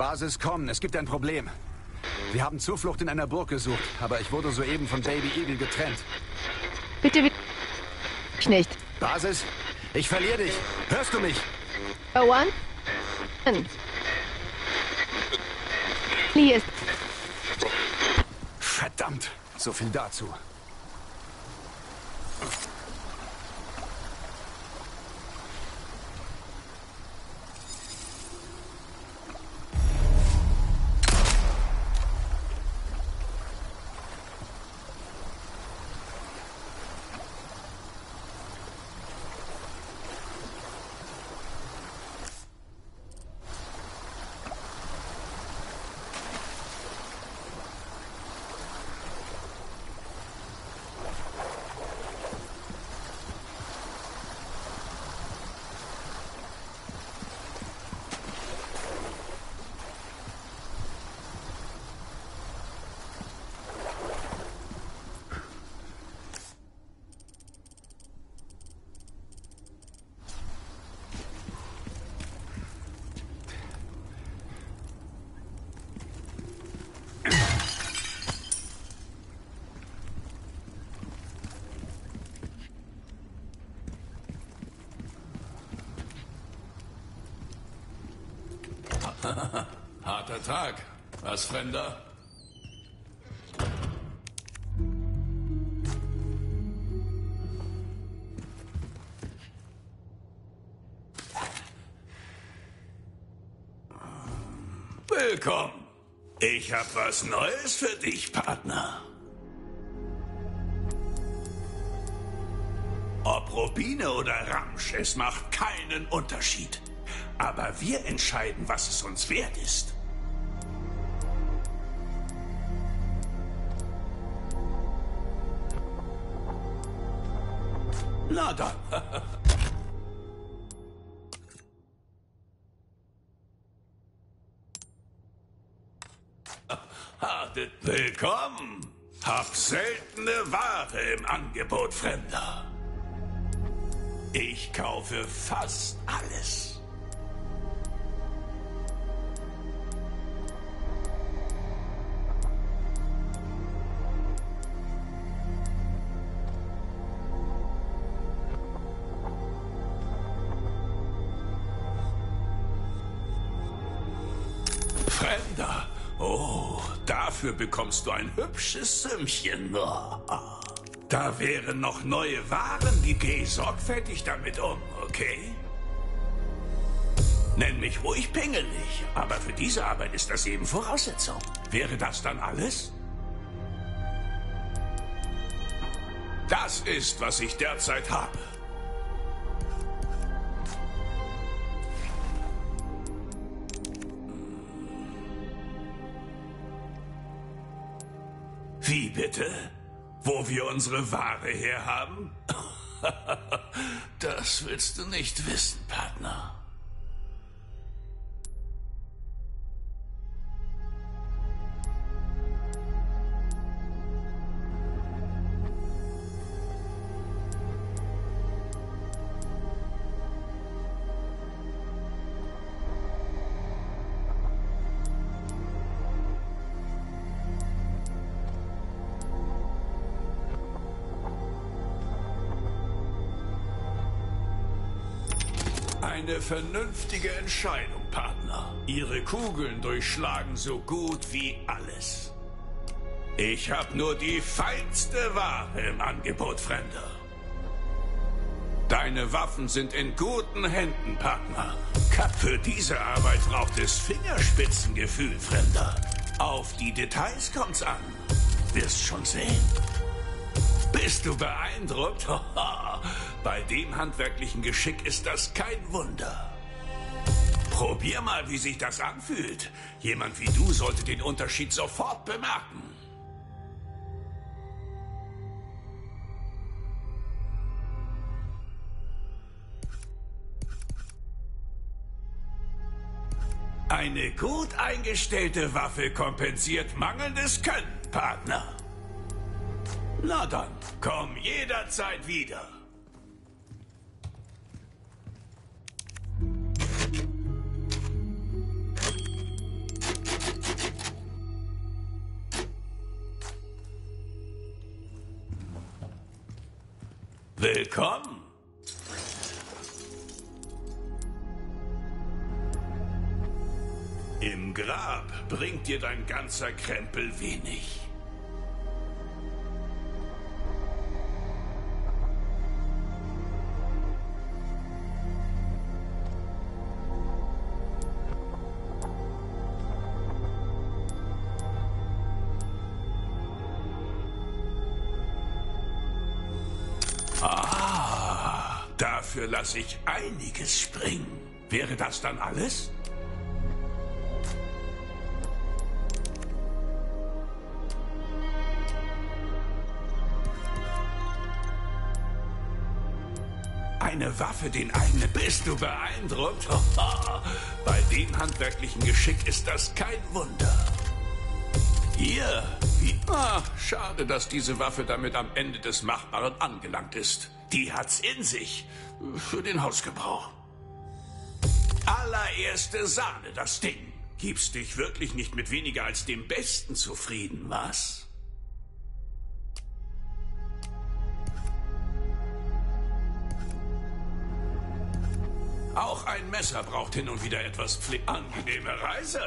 Basis, komm, es gibt ein Problem. Wir haben Zuflucht in einer Burg gesucht, aber ich wurde soeben von Baby Eagle getrennt. Bitte ich nicht. Basis, ich verliere dich. Hörst du mich? Owen? Lee ist... Verdammt, so viel dazu. Harter Tag. Was, Fremder? Willkommen. Ich hab was Neues für dich, Partner. Ob Rubine oder Ramsch, es macht keinen Unterschied. Aber wir entscheiden, was es uns wert ist. Na dann. Willkommen. Hab seltene Ware im Angebot, Fremder. Ich kaufe fast alles. Fremder. Oh, dafür bekommst du ein hübsches Sümmchen. Da wären noch neue Waren, die geh sorgfältig damit um, okay? Nenn mich ruhig pingelig, aber für diese Arbeit ist das eben Voraussetzung. Wäre das dann alles? Das ist, was ich derzeit habe. Wie bitte? Wo wir unsere Ware herhaben? Das willst du nicht wissen, Partner. Eine vernünftige Entscheidung, Partner. Ihre Kugeln durchschlagen so gut wie alles. Ich habe nur die feinste Ware im Angebot, Fremder. Deine Waffen sind in guten Händen, Partner. Für diese Arbeit braucht es Fingerspitzengefühl, Fremder. Auf die Details kommt's an. Wirst schon sehen. Bist du beeindruckt? Bei dem handwerklichen Geschick ist das kein Wunder. Probier mal, wie sich das anfühlt. Jemand wie du sollte den Unterschied sofort bemerken. Eine gut eingestellte Waffe kompensiert mangelndes Können, Partner. Na dann, komm jederzeit wieder. Willkommen. Im Grab bringt dir dein ganzer Krempel wenig. Dafür lasse ich einiges springen. Wäre das dann alles? Eine Waffe, den eigenen. Bist du beeindruckt? Bei dem handwerklichen Geschick ist das kein Wunder. Hier. Schade, dass diese Waffe damit am Ende des Machbaren angelangt ist. Die hat's in sich. Für den Hausgebrauch. Allererste Sahne, das Ding. Gibst dich wirklich nicht mit weniger als dem Besten zufrieden, was? Auch ein Messer braucht hin und wieder etwas Pflege. Angenehme Reise.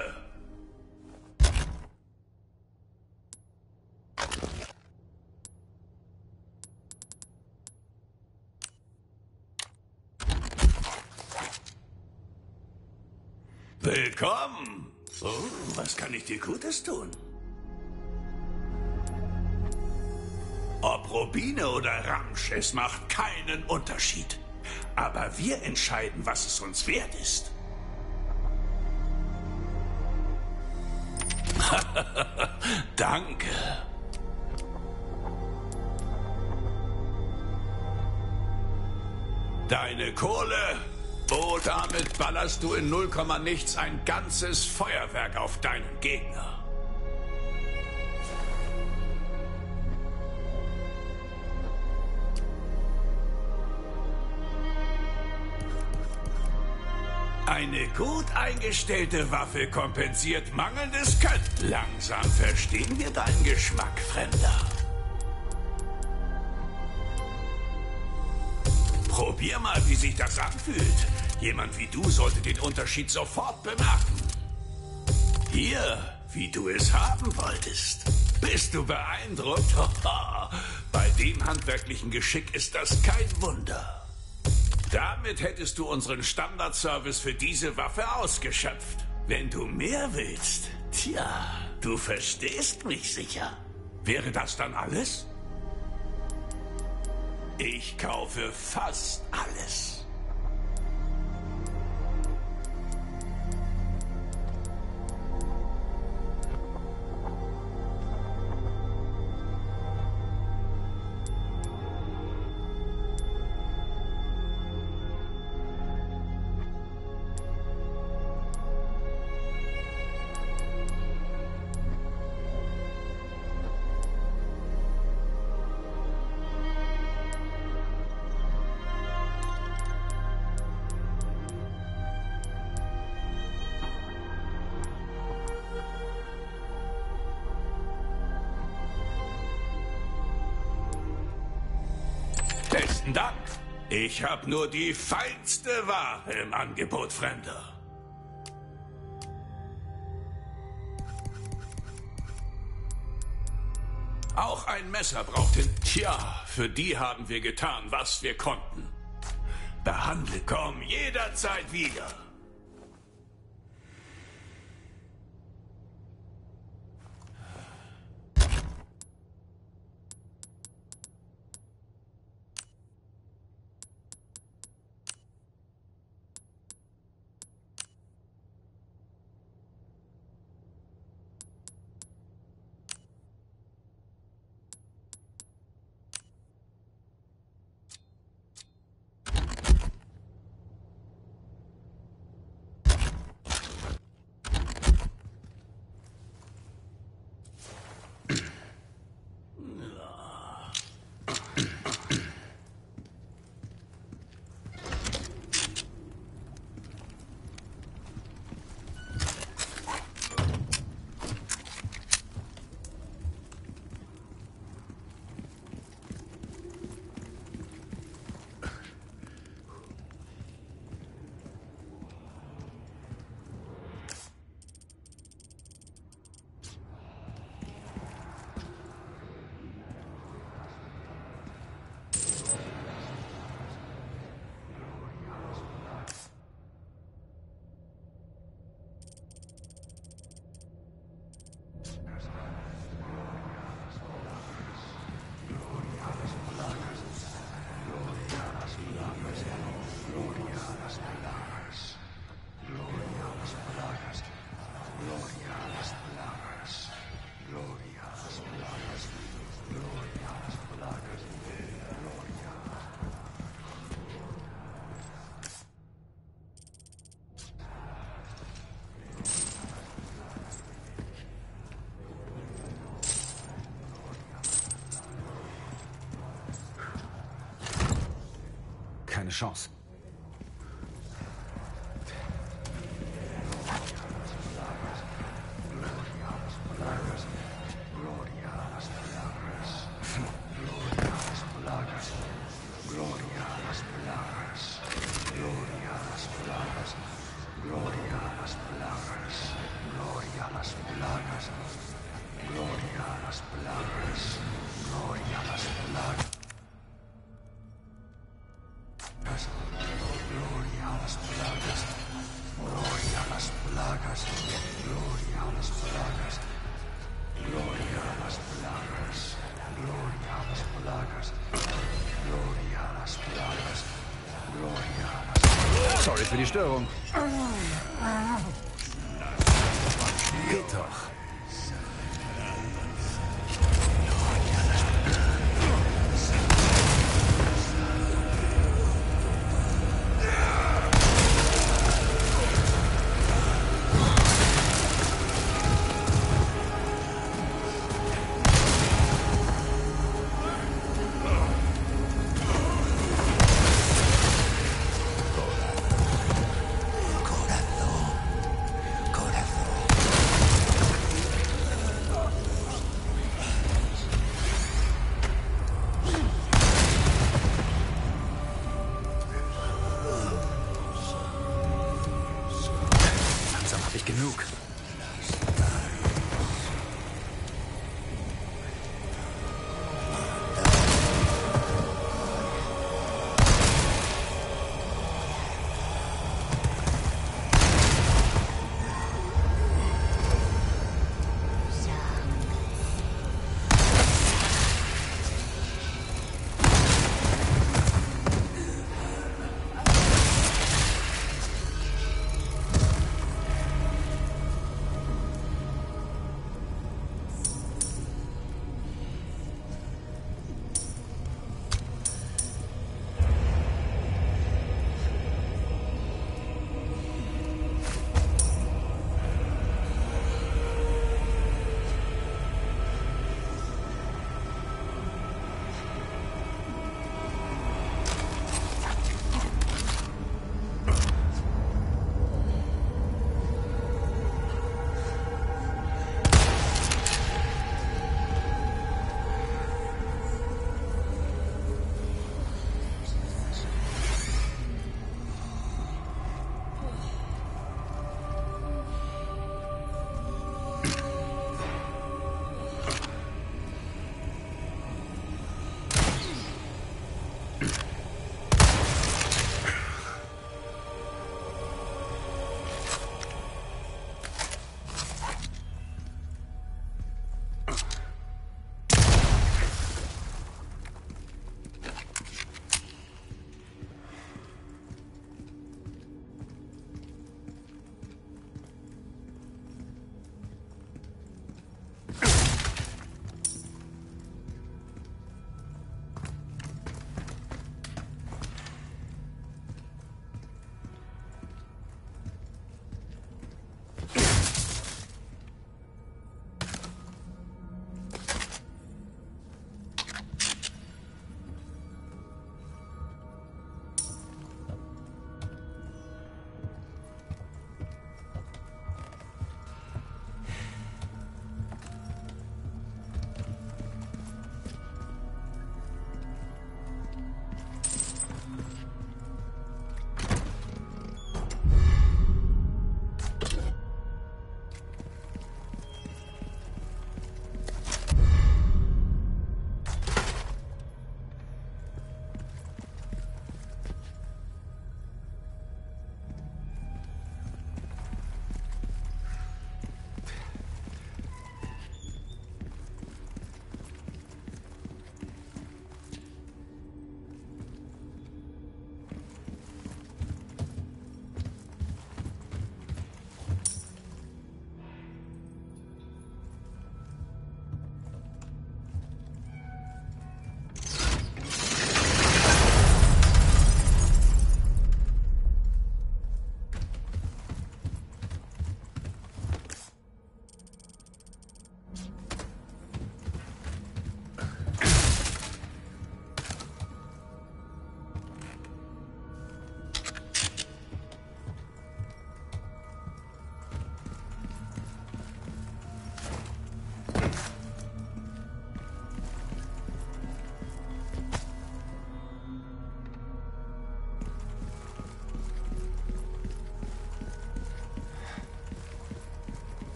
Willkommen. Oh, was kann ich dir Gutes tun? Ob Rubine oder Ramsch, es macht keinen Unterschied. Aber wir entscheiden, was es uns wert ist. Danke. Deine Kohle? Oh, damit ballerst du in 0, nichts ein ganzes Feuerwerk auf deinen Gegner. Eine gut eingestellte Waffe kompensiert mangelndes Können. Langsam verstehen wir deinen Geschmack, Fremder. Probier mal, wie sich das anfühlt. Jemand wie du sollte den Unterschied sofort bemerken. Hier, wie du es haben wolltest. Bist du beeindruckt? Bei dem handwerklichen Geschick ist das kein Wunder. Damit hättest du unseren Standardservice für diese Waffe ausgeschöpft. Wenn du mehr willst, tja, du verstehst mich sicher. Wäre das dann alles? Ich kaufe fast alles. Besten Dank. Ich habe nur die feinste Ware im Angebot, Fremder. Auch ein Messer braucht hin. Tja, für die haben wir getan, was wir konnten. Behandle, komm jederzeit wieder. keine Chance. Sorry für die Störung. Geht doch. Genug.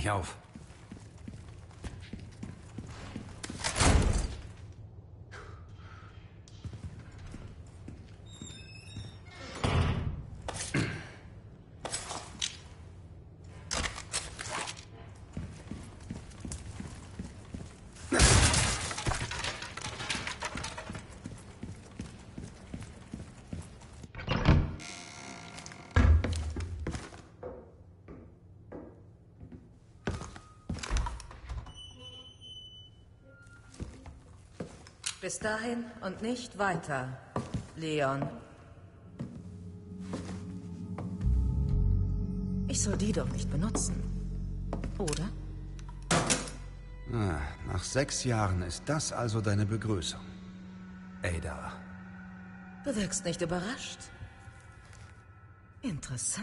nicht auf. Bis dahin und nicht weiter, Leon. Ich soll die doch nicht benutzen, oder? Nach 6 Jahren ist das also deine Begrüßung. Ada. Du wirkst nicht überrascht. Interessant.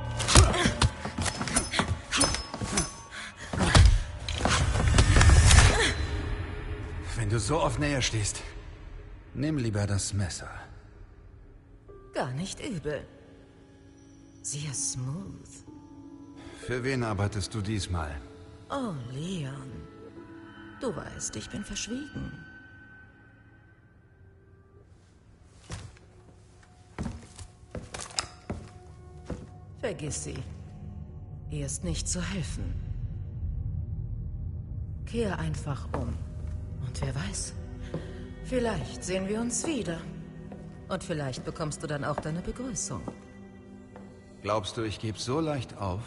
Wenn du so auf Nähe stehst, nimm lieber das Messer. Gar nicht übel. Sehr smooth. Für wen arbeitest du diesmal? Oh, Leon. Du weißt, ich bin verschwiegen. Vergiss sie. Ihr ist nicht zu helfen. Kehr einfach um. Und wer weiß, vielleicht sehen wir uns wieder. Und vielleicht bekommst du dann auch deine Begrüßung. Glaubst du, ich gebe so leicht auf?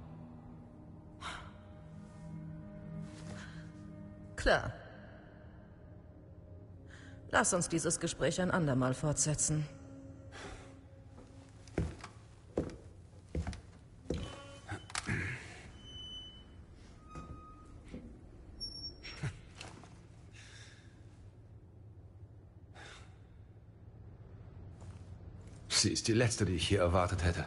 Klar. Lass uns dieses Gespräch ein andermal fortsetzen. Sie ist die letzte, die ich hier erwartet hätte.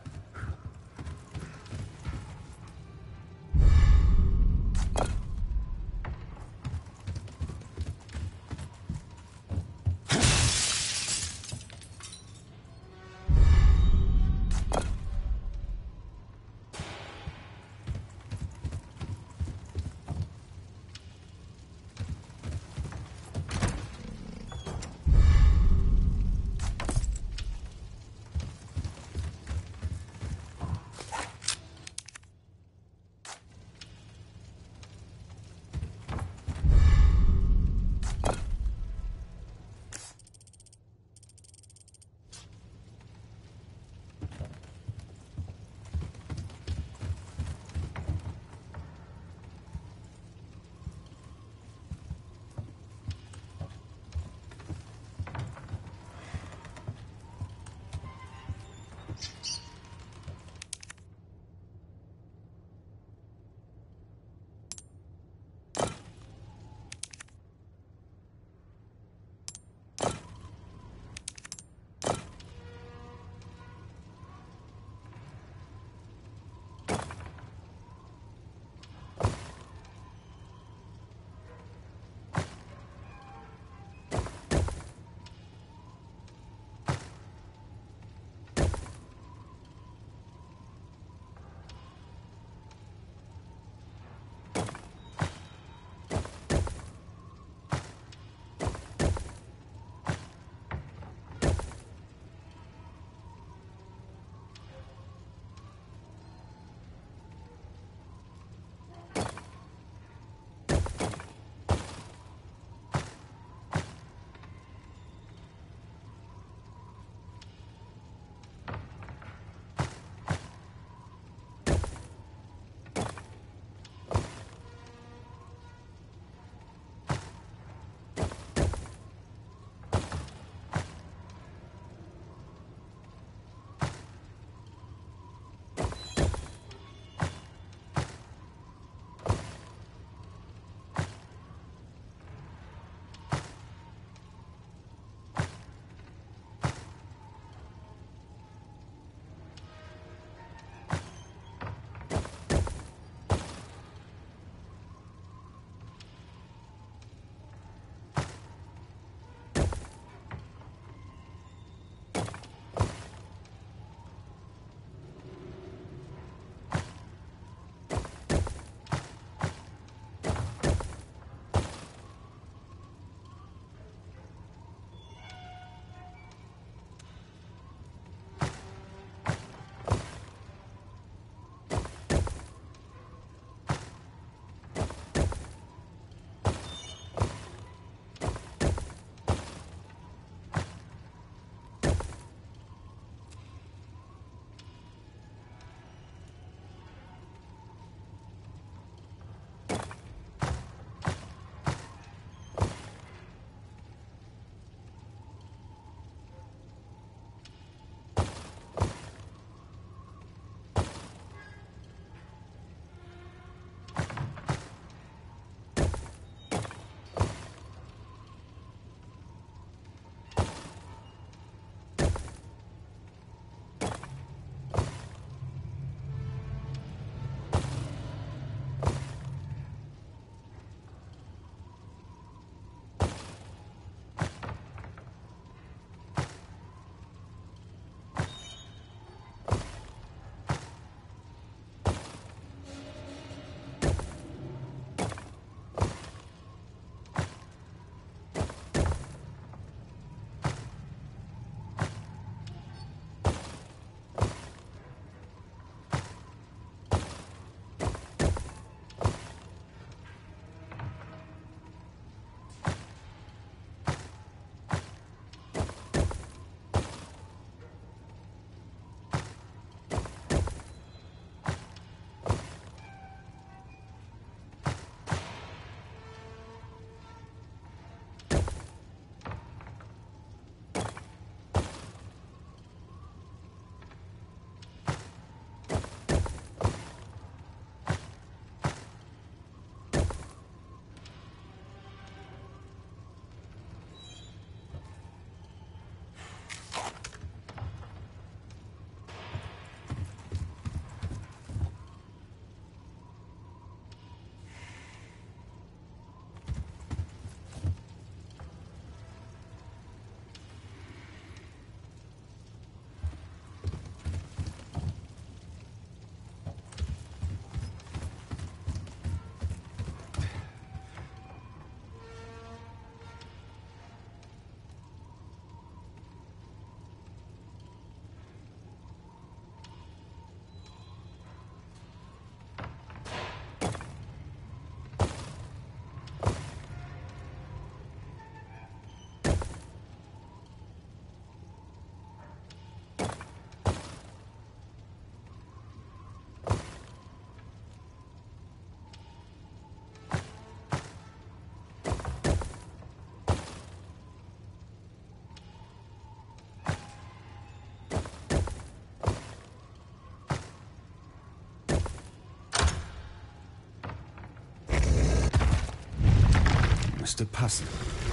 müsste passen.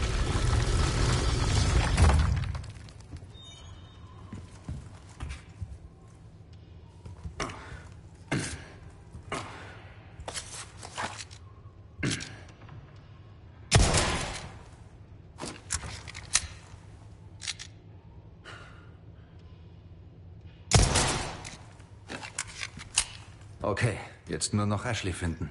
Okay, jetzt nur noch Ashley finden.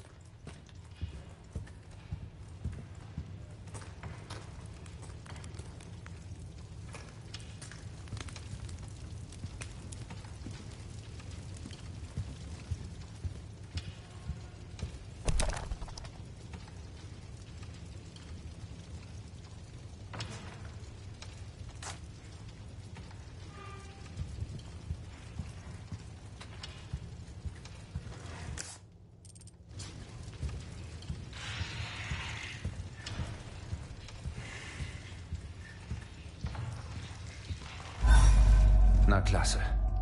Na klasse.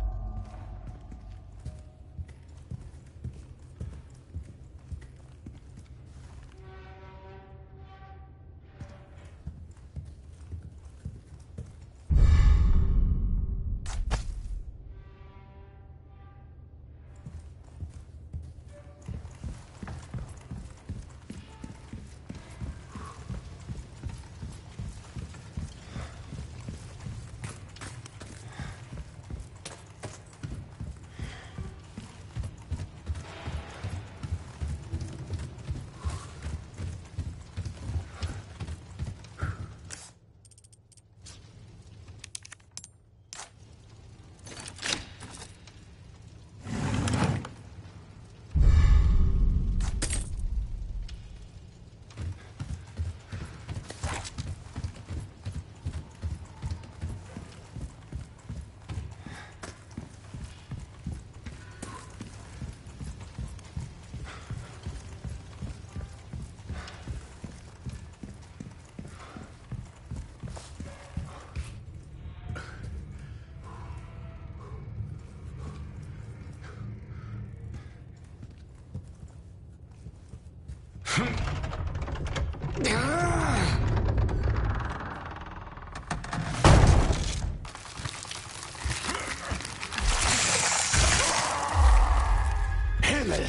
Himmel!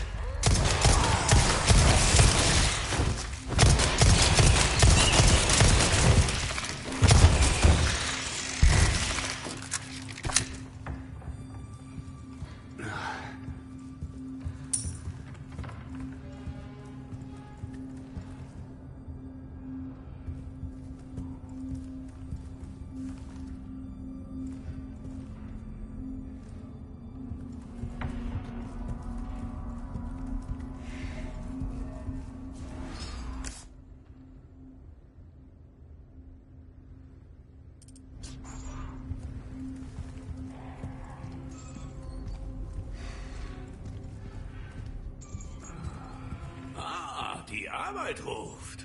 Die Arbeit ruft.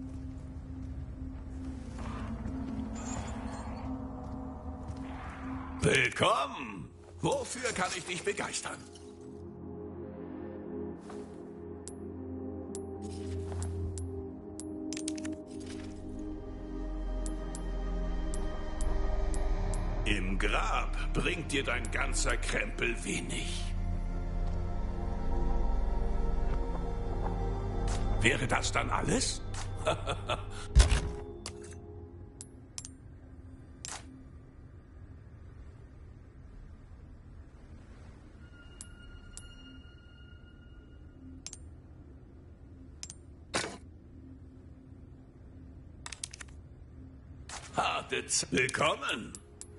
Willkommen! Wofür kann ich dich begeistern? Im Grab bringt dir dein ganzer Krempel wenig. Wäre das dann alles? Harte Zeit. Willkommen.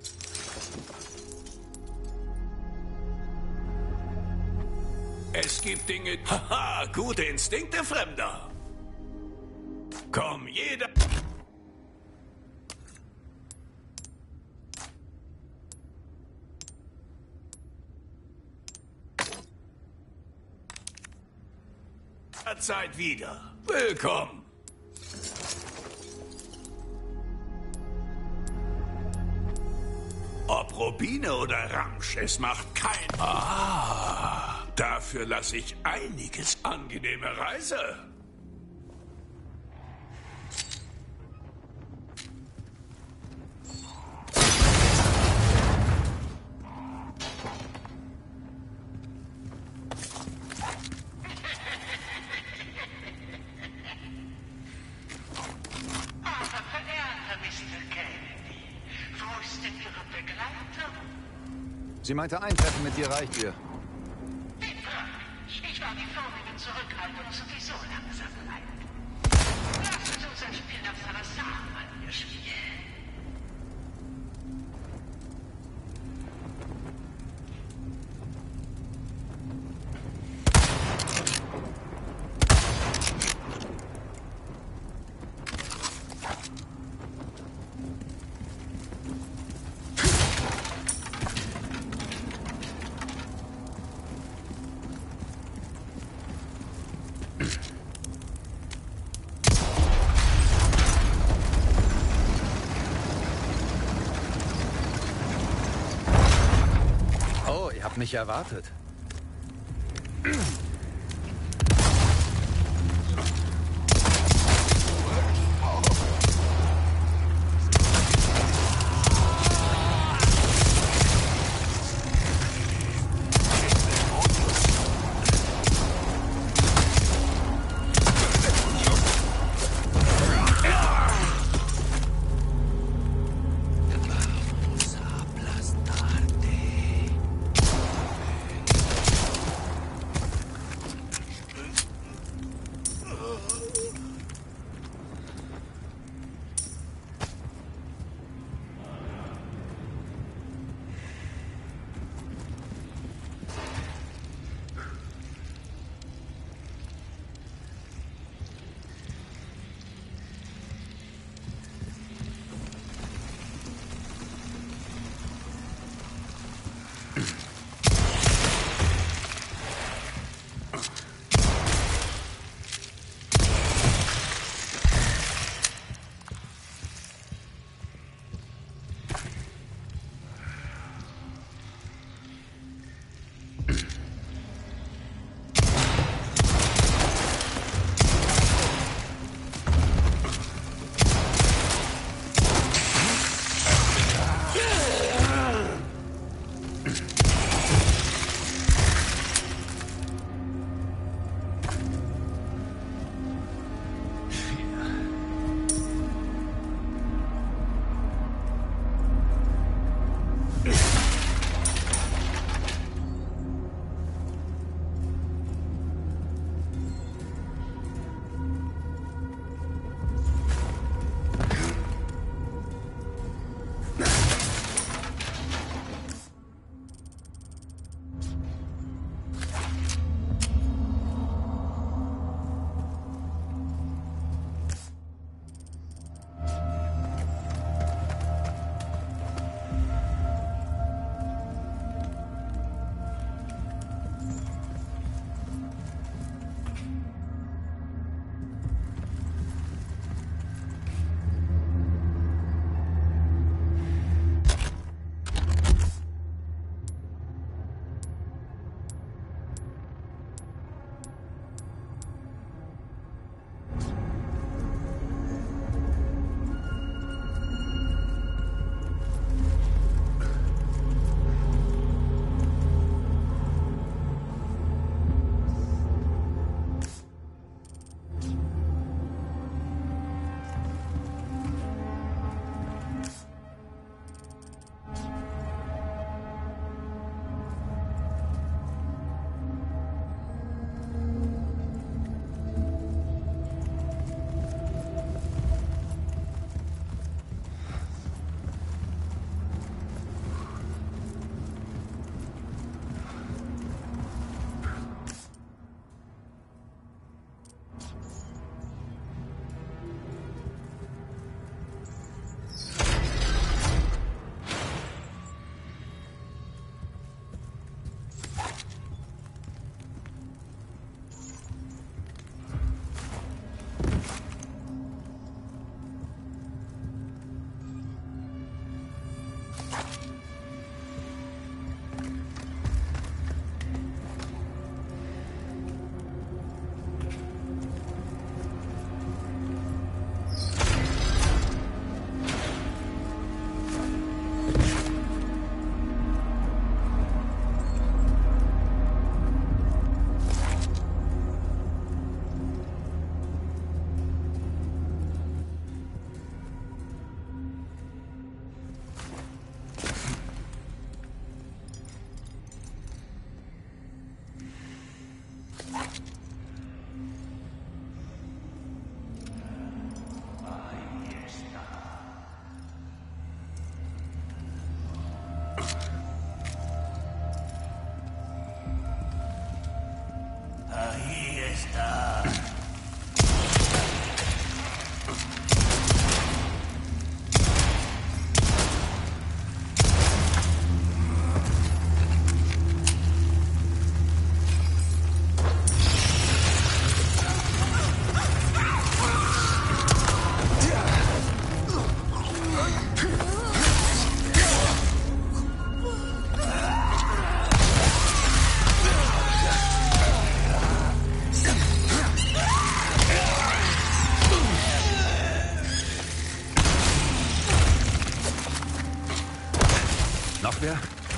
Es gibt Dinge... Haha, gute Instinkte, Fremder. Komm, jeder... Zeit wieder. Willkommen. Ob Rubine oder Ramsch, es macht kein... Ah, dafür lasse ich einiges. Angenehme Reise. Sie meinte, ein Treffen mit dir reicht ihr. Ich war die vornehme Zurückhaltung sowieso langsam leid. Lasst uns ein Spiel nach Salazar mal hier spielen. Ihr habt mich erwartet. Noch wer?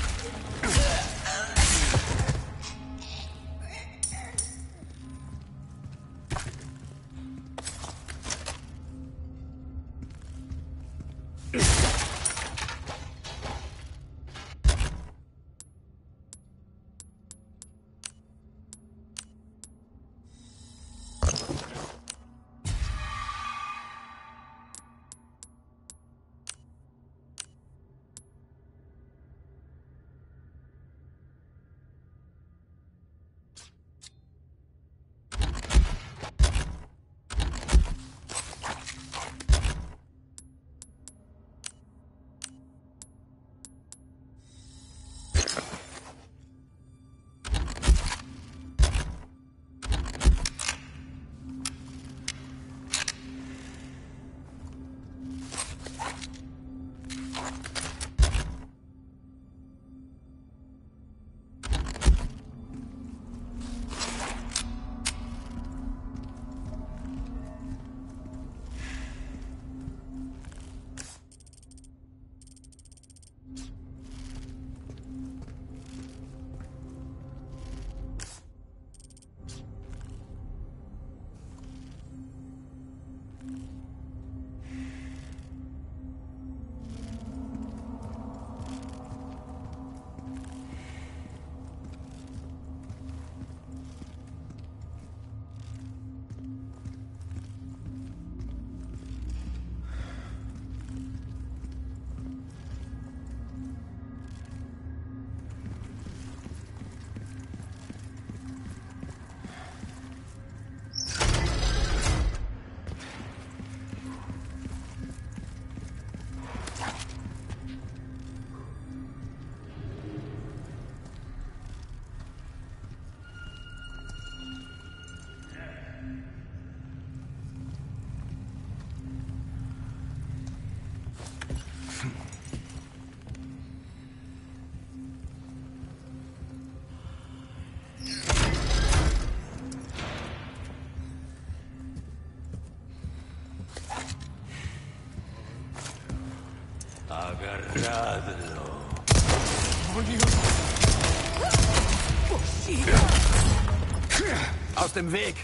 Agarradlo. Aus dem Weg!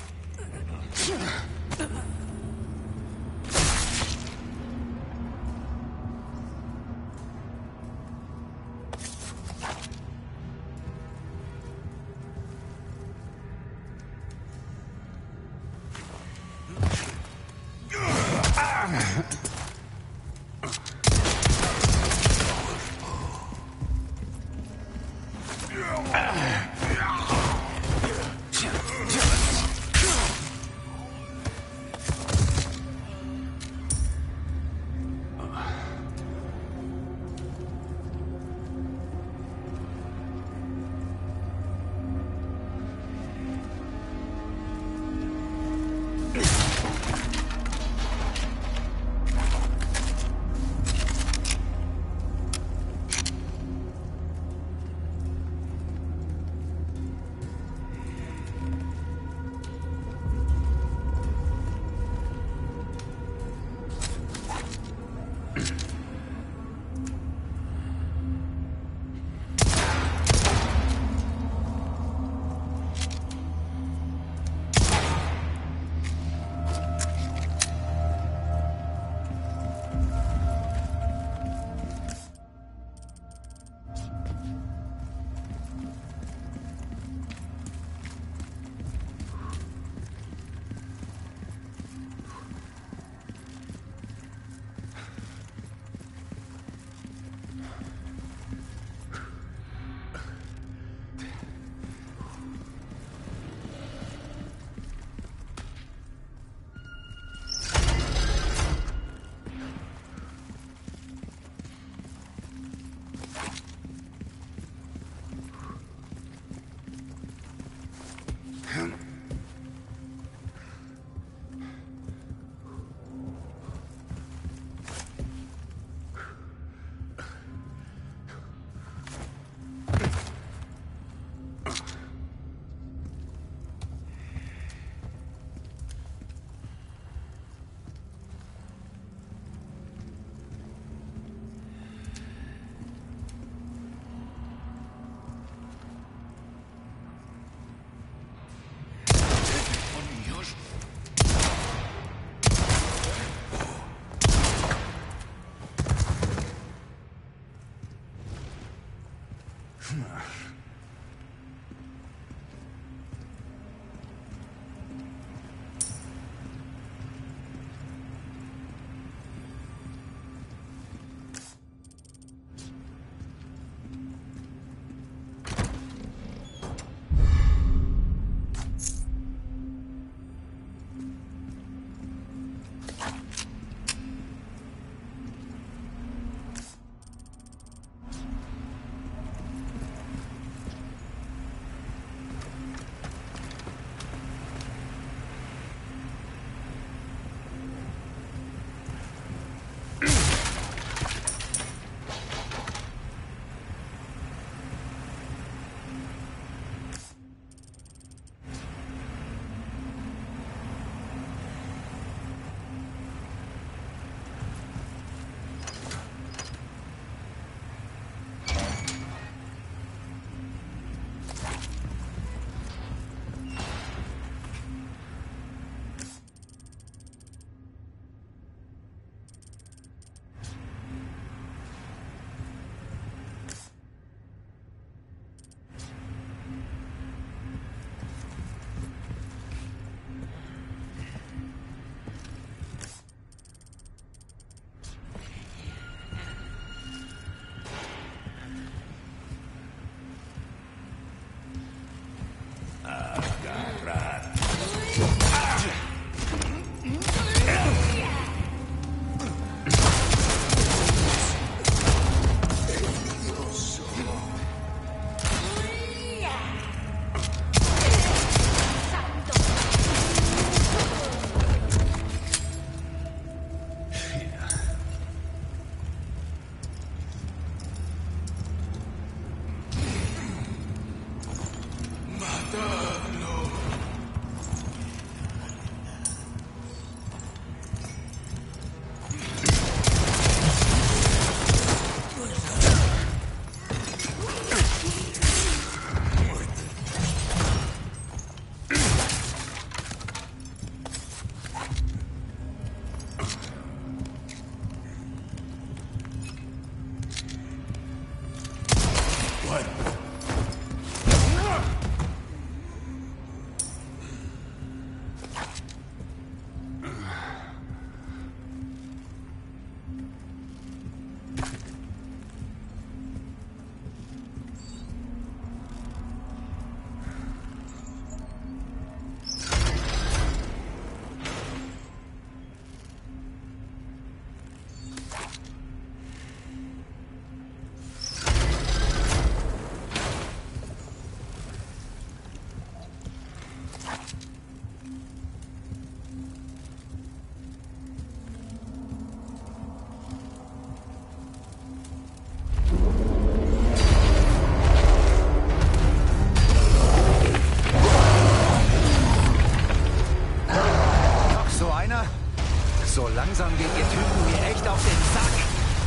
Langsam geht ihr Typen mir echt auf den Sack.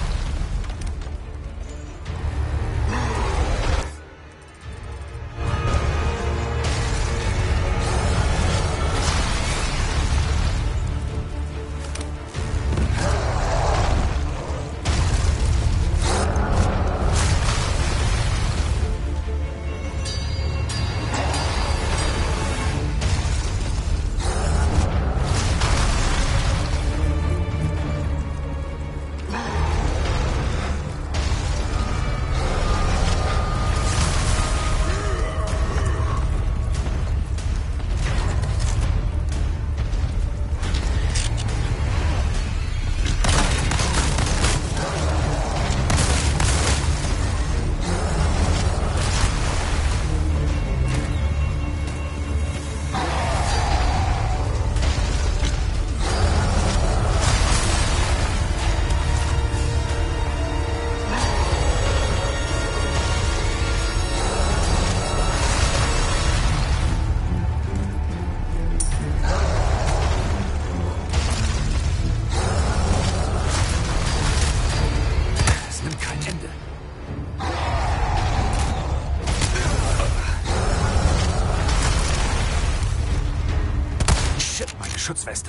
Schutzweste.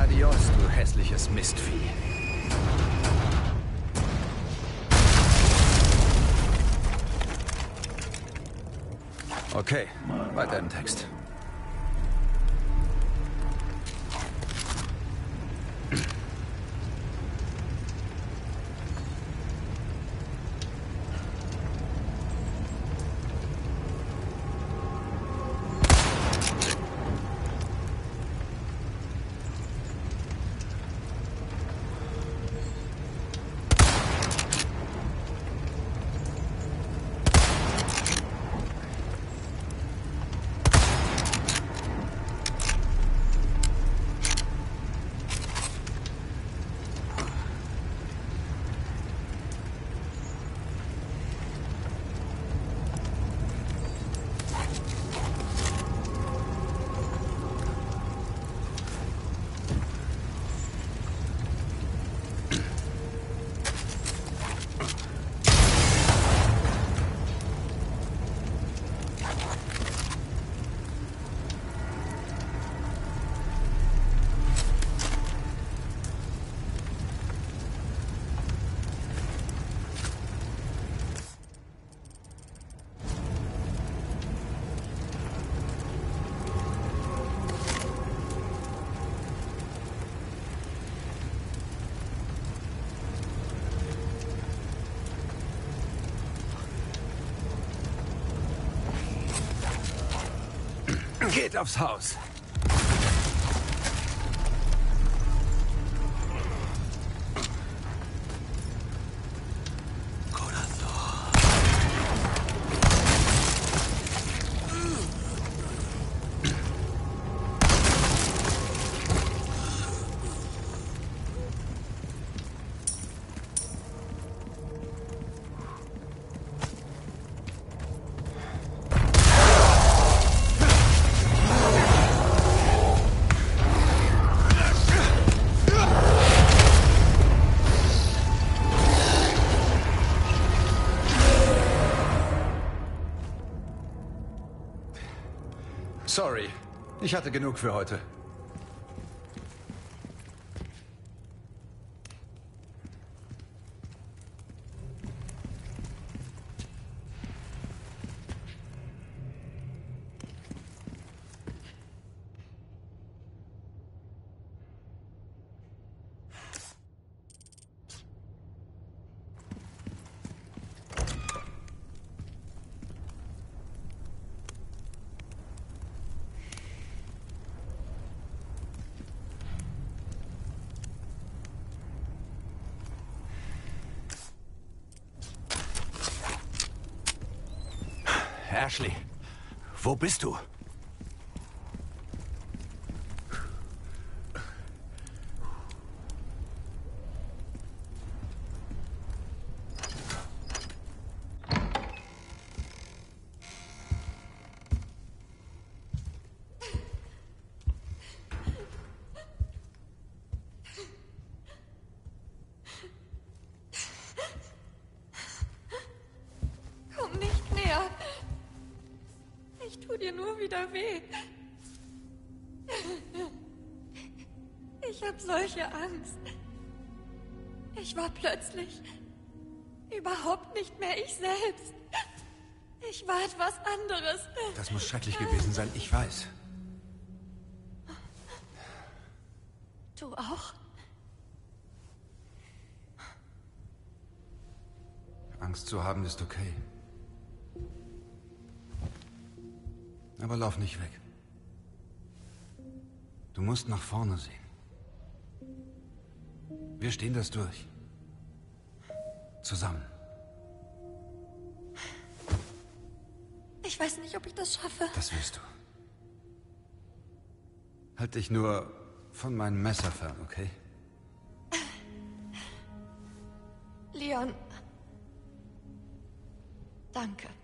Adios, du hässliches Mistvieh. Okay, weiter im Text. Geht aufs Haus. Sorry, ich hatte genug für heute. Ashley, wo bist du? Komm nicht näher. Ich tu dir nur wieder weh. Ich hab solche Angst. Ich war plötzlich überhaupt nicht mehr ich selbst. Ich war etwas anderes. Das muss schrecklich gewesen sein, ich weiß. Du auch? Angst zu haben ist okay. Aber lauf nicht weg. Du musst nach vorne sehen. Wir stehen das durch. Zusammen. Ich weiß nicht, ob ich das schaffe. Das wirst du. Halt dich nur von meinem Messer fern, okay? Leon. Danke.